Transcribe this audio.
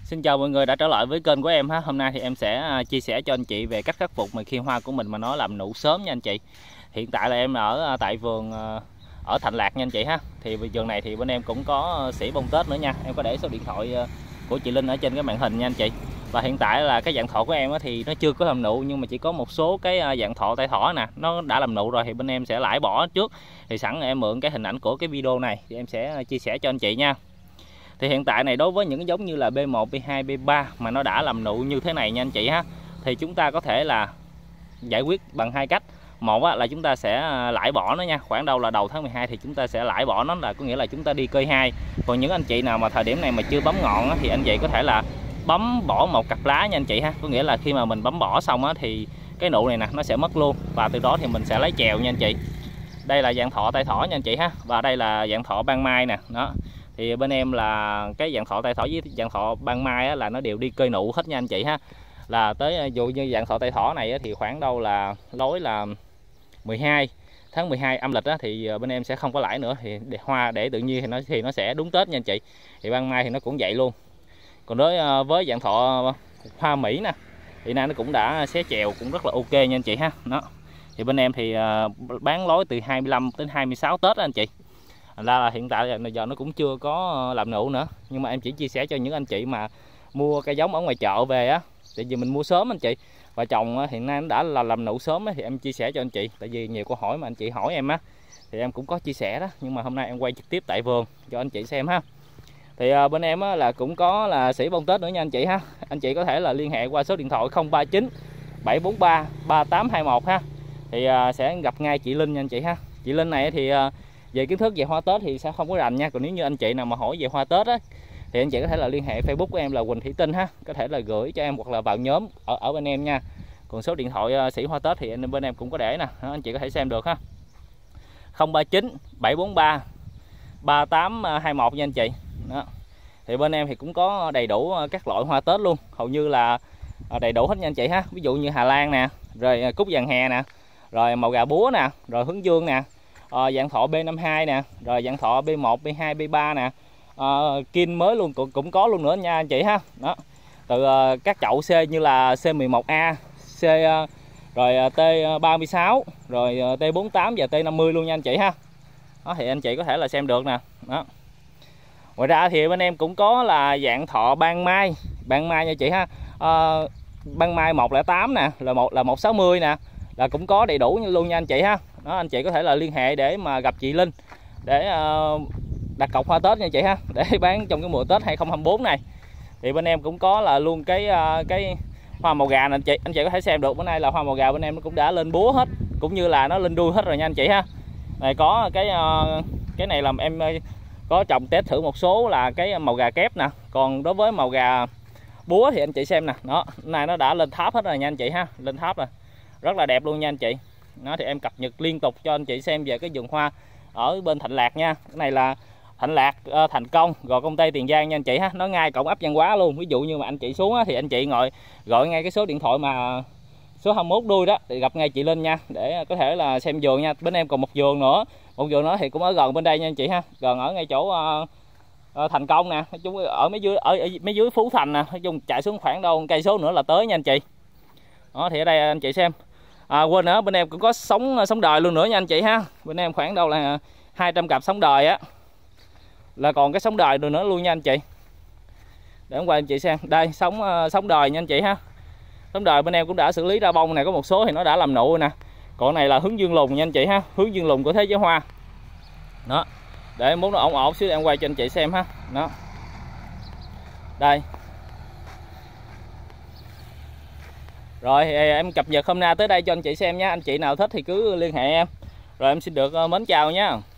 Xin chào mọi người đã trở lại với kênh của em ha. Hôm nay thì em sẽ chia sẻ cho anh chị về cách khắc phục mà khi hoa của mình mà nó làm nụ sớm nha anh chị. Hiện tại là em ở tại vườn ở Thạnh Lạc nha anh chị ha. Thì vườn này thì bên em cũng có sỉ bông Tết nữa nha. Em có để số điện thoại của chị Linh ở trên cái màn hình nha anh chị. Và hiện tại là cái dạng thọ của em thì nó chưa có làm nụ, nhưng mà chỉ có một số cái dạng thọ tay thỏ nè, nó đã làm nụ rồi thì bên em sẽ lãi bỏ trước. Thì sẵn em mượn cái hình ảnh của cái video này thì em sẽ chia sẻ cho anh chị nha. Thì hiện tại này đối với những cái giống như là B1, B2, B3 mà nó đã làm nụ như thế này nha anh chị ha, thì chúng ta có thể là giải quyết bằng hai cách. Một là chúng ta sẽ lãi bỏ nó nha, khoảng đâu là đầu tháng 12 thì chúng ta sẽ lãi bỏ nó, là có nghĩa là chúng ta đi cơi hai. Còn những anh chị nào mà thời điểm này mà chưa bấm ngọn thì anh chị có thể là bấm bỏ một cặp lá nha anh chị ha. Có nghĩa là khi mà mình bấm bỏ xong thì cái nụ này nè nó sẽ mất luôn, và từ đó thì mình sẽ lấy chèo nha anh chị. Đây là dạng thọ tay thỏ nha anh chị ha, và đây là dạng thọ ban mai nè. Đó thì bên em là cái dạng thọ tay thỏ với dạng thọ ban mai là nó đều đi cơi nụ hết nha anh chị ha. Là tới dụ như dạng thọ tay thỏ này thì khoảng đâu là lối là 12 tháng 12 âm lịch thì bên em sẽ không có lãi nữa, thì hoa để tự nhiên thì nó sẽ đúng Tết nha anh chị. Thì ban mai thì nó cũng vậy luôn. Còn đối với dạng thọ hoa Mỹ nè thì nay nó cũng đã xé chèo cũng rất là ok nha anh chị ha. Đó thì bên em thì bán lối từ 25 đến 26 Tết đó anh chị. Là hiện tại giờ nó cũng chưa có làm nụ nữa, nhưng mà em chỉ chia sẻ cho những anh chị mà mua cây giống ở ngoài chợ về á, tại vì mình mua sớm anh chị, và trồng hiện nay nó đã là làm nụ sớm thì em chia sẻ cho anh chị. Tại vì nhiều câu hỏi mà anh chị hỏi em á thì em cũng có chia sẻ đó, nhưng mà hôm nay em quay trực tiếp tại vườn cho anh chị xem ha. Thì bên em là cũng có là sỉ bông Tết nữa nha anh chị ha. Anh chị có thể là liên hệ qua số điện thoại 039 743 3821 ha, thì sẽ gặp ngay chị Linh nha anh chị ha. Chị Linh này thì về kiến thức về hoa Tết thì sẽ không có rành nha. Còn nếu như anh chị nào mà hỏi về hoa Tết á thì anh chị có thể là liên hệ Facebook của em là Quỳnh Thị Tinh ha, có thể là gửi cho em hoặc là vào nhóm ở bên em nha. Còn số điện thoại sỉ hoa Tết thì bên em cũng có để nè, anh chị có thể xem được ha. 039 743 3821 nha anh chị. Đó. Thì bên em thì cũng có đầy đủ các loại hoa Tết luôn, hầu như là đầy đủ hết nha anh chị ha. Ví dụ như Hà Lan nè, rồi cúc vàng hè nè, rồi màu gà búa nè, rồi hướng dương nè, dạng thọ B52 nè, rồi dạng thọ B1, B2, B3 nè, kim mới luôn cũng có luôn nữa nha anh chị ha. Đó. Từ các chậu C như là C11A, C rồi T36, rồi T48 và T50 luôn nha anh chị ha. Đó thì anh chị có thể là xem được nè. Đó. Ngoài ra thì bên em cũng có là dạng thọ ban mai nha chị ha. Ban mai 108 nè, là 160 nè, là cũng có đầy đủ luôn nha anh chị ha. Đó, anh chị có thể là liên hệ để mà gặp chị Linh để đặt cọc hoa Tết nha chị ha, để bán trong cái mùa Tết 2024 này. Thì bên em cũng có là luôn cái hoa màu gà nè anh chị có thể xem được. Bữa nay là hoa màu gà bên em nó cũng đã lên búa hết, cũng như là nó lên đuôi hết rồi nha anh chị ha. Này có cái này làm em có trồng test thử một số là cái màu gà kép nè. Còn đối với màu gà búa thì anh chị xem nè, đó này nó đã lên tháp hết rồi nha anh chị ha, lên tháp rồi, rất là đẹp luôn nha anh chị. Nó thì em cập nhật liên tục cho anh chị xem về cái vườn hoa ở bên Thạnh Lạc nha. Cái này là Thạnh Lạc, Thành Công, Gò Công Tây, Tiền Giang nha anh chị ha. Nó ngay cổng ấp Văn Hóa luôn. Ví dụ như mà anh chị xuống thì anh chị gọi ngay cái số điện thoại mà số 21 đuôi đó thì gặp ngay chị Linh nha, để có thể là xem vườn nha. Bên em còn một vườn nữa thì cũng ở gần bên đây nha anh chị ha, gần ở ngay chỗ Thành Công nè, nói chung ở mấy dưới Phú Thành nè, nói chung chạy xuống khoảng đâu cây số nữa là tới nha anh chị. Đó thì ở đây anh chị xem. Quên nữa, bên em cũng có sống đời luôn nữa nha anh chị ha. Bên em khoảng đâu là 200 cặp sống đời á, là còn cái sống đời nữa luôn nha anh chị. Để em qua anh chị xem. Đây sống đời nha anh chị ha. Sống đời bên em cũng đã xử lý ra bông này, có một số thì nó đã làm nụ nè. Còn này là hướng dương lùn nha anh chị ha, hướng dương lùn của Thế Giới Hoa. Đó. Để muốn nó ổn xíu em quay cho anh chị xem ha. Đó. Đây. Rồi em cập nhật hôm nay tới đây cho anh chị xem nha. Anh chị nào thích thì cứ liên hệ em. Rồi em xin được mến chào nha.